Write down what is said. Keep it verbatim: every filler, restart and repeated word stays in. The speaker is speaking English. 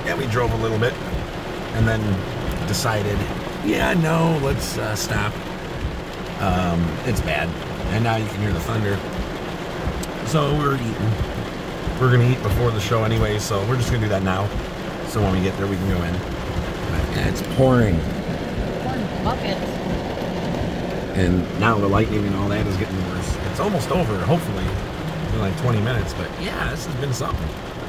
yeah, we drove a little bit and then decided, yeah, no, let's uh, stop. Um, it's bad. And now you can hear the thunder. So we're eating. We're going to eat before the show anyway, so we're just going to do that now. So when we get there, we can go in. But, yeah, it's pouring. Pouring buckets. And now the lightning and all that is getting worse. It's almost over, hopefully, in like twenty minutes. But yeah, this has been something.